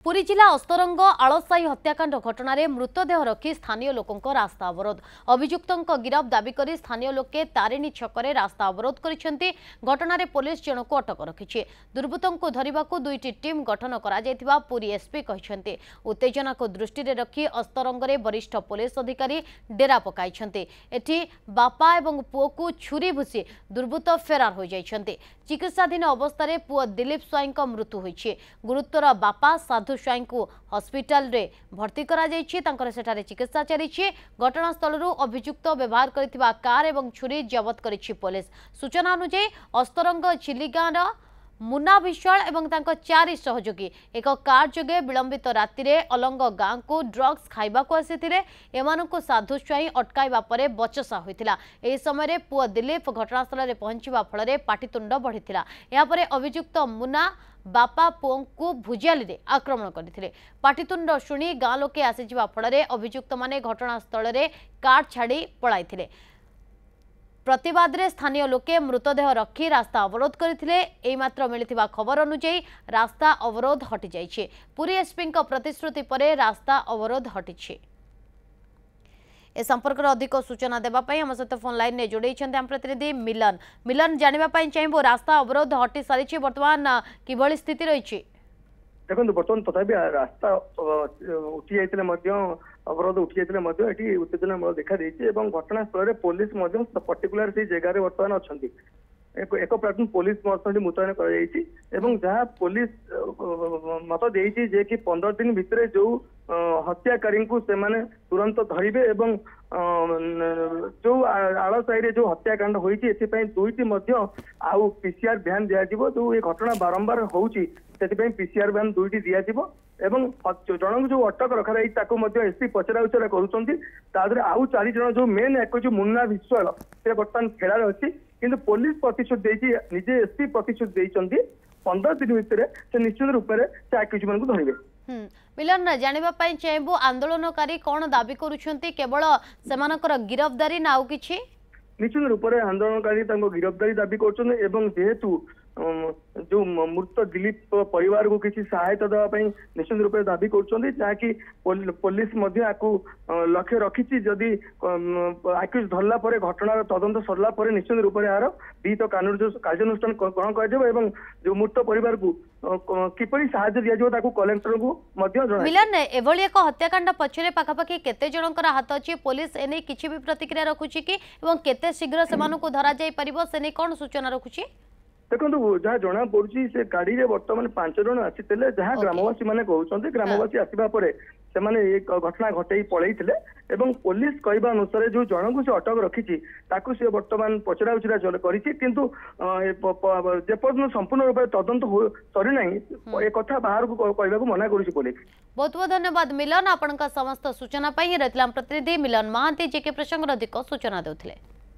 पुरी जिला अस्तरंग आलसाई हत्याकांड घटना मृतदेह रखी स्थानीय लोकों रास्ता अवरोध अभियुक्तों गिरफ दाबी कर स्थानीय लोके तारिणी छकरे रास्ता अवरोध करिसेंती। घटना पुलिस जनक अटक रखी दुर्बृत्तों को धरने को दुईटी टीम गठन करा पुरी एसपी कहते उत्तेजना को दृष्टि रखी अस्तरंग में वरिष्ठ पुलिस अधिकारी डेरा पकाई एठी बापा एवं पुओ को छुरी भूसी दुर्बृत्त फेरार हो जाइछन्ते। चिकित्साधीन अवस्था पुओ दिलीप स्वाई मृत्यु होइछि। गुरुतर बापा साधु स्वाई को हॉस्पिटल रे भर्ती करा जाइछि। तांकर सेठारे चिकित्सा चली। घटनास्थल अभियुक्त व्यवहार करथिबा कार एवं छुरी जबत करिछि पुलिस। सूचना अनुसार अस्तरंग चिलिगाँव मुन्ना विश्वाल एवं तांको चारि सहयोगी एक कार जोगे विलंबित राति रे अलंग गाँ को ड्रग्स खाइबा को आसीथिले। एमानकु साधु स्वाई अटकाइबा परे बचसा होइतिला। एही समय रे पुआ दिलीप घटनास्थल रे पहुंचीबा फल रे पाटितुंड बढ़ितिला। या परे अभियुक्त मुन्ना बापा पुओं को भुजियाली रे आक्रमण करथिले। पाटितुंड शुणी गाँ लोके आसीजिबा फल रे अभियुक्त माने घटनास्थल रे कार छाड़ी पळाइथिले। प्रतिवाद रे स्थानीय लोके मृतदेह रखी रास्ता अवरोध करथिले। मात्र मिलिथिबा खबर अनुसार रास्ता अवरोध हटि जाइछे। पुरी एसपी प्रतिश्रुति परे रास्ता अवरोध हटिछे। ए संपर्क में अधिक सूचना देवाई आम सहित फोन लाइन में जोड़े आम प्रतिनिधि मिलन जानापी चाहिए रास्ता अवरोध हटि सारी बर्तमान किभली स्थिति रही। देखो बर्तमान तथापि रास्ता उठी जाते अवरोध उठी जाते उत्तेजना देखा देती घटनास्थल में पुलिस पर्टिकुलर से जगह बर्तमान अच्छा एक प्लाटून पुलिस मुतयन कर जहाँ पुलिस मत देती जे कि 15 दिन भितर जो हत्याकारी को से माने तुरंत धरवे एवं जो आलसाई जो हत्याकांड होती दुईटी आउ पीसीआर भ्यान दिज्व जो ये घटना बारंबार होती पीसीआर भ्यान दुईटी दिज्व एवं जन जो अटक रखा एसपी पचरा उचरा कर आउ 4 जन जो मेन एक जो मुन्ना विश्वाल से बर्तमान फेरार अच्छी किंतु पुलिस प्रतिशोध निजे एसपी प्रतिशोध देती 15 दिन भितर से निश्चित रूप से आक्यूज मान धरवे। मिलन जानापी चाहिए आंदोलनकारी कौन दाबी करुछंती केवल सेमानकर गिरफ्तारी ना आउ किछि? निश्चित रूप से आंदोलनकारी गिरफ्तारी दाबी करेतु जो मृत दिलीप परिवार को किसी सहायता देवाई निश्चित रूप से दाबी कर जहाँकि पुलिस लक्ष्य रखी जदि आक्यूज धरला घटनार तदंत सरला निश्चित रूप से यार विहित कार्यानुष्ठान ग्रहण कर जो मृत परिवार को किपरि साहाय्य दिया कलेक्टर को मिलन एभली एक हत्याकांड पछरे पाखापाखि केते जनकर हाथ अछि पुलिस एने किछि भी प्रतिक्रिया रखुछि कि एवं केते शीघ्र सेमानकु धरा जाय परिबो सेने कोन सूचना रखुछि? देखो जहाँ जना पड़ी से गाड़ी रे बर्तमान 5 जन आसी जहाँ ग्रामवासी मैंने कहते ग्रामवासी आसवा से घटना घटे पलैते पुलिस कहवा अनुसार जो जन को से अटक रखी से बर्तमान पचरा उचरा किंतु जेपर्यंत संपूर्ण रूप से तदंत सरी ना एक कथा बाहर को कहवा मना कर पुलिस। बहुत बहुत धन्यवाद मिलन आपण समस्त सूचना रही प्रतिनिधि मिलन महांती जे के प्रसंग अधिक सूचना देउथिले।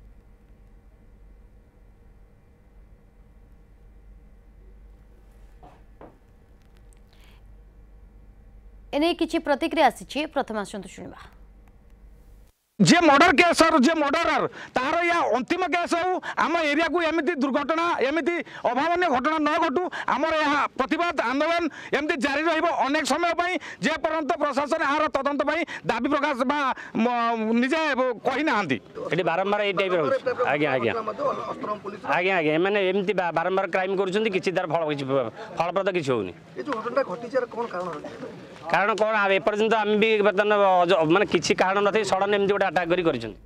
एने किछि प्रतिक्रिया आसी प्रथम आसंतु शुणिबा। जे मर्डर केस और जे मर्डरर तार या अंतिम केस हो आम एरिया को एमती दुर्घटना एमती अभावन घटना न घटू आमर यहाँ प्रतिवाद आंदोलन एमती जारी रनेक समय जे पर्यंत प्रशासन यार तदंत दाबी प्रकाश निजे कही ना बारंबार ये टाइप आज्ञा आज्ञा आज्ञा आज्ञा मैंने एमती बारंबार क्राइम कर फलप्रद किसी होनी कारण कौन एपर्यंत आम भी बर्तमान मानने किसी कारण ना सडन एमती गोटे आटाक कर।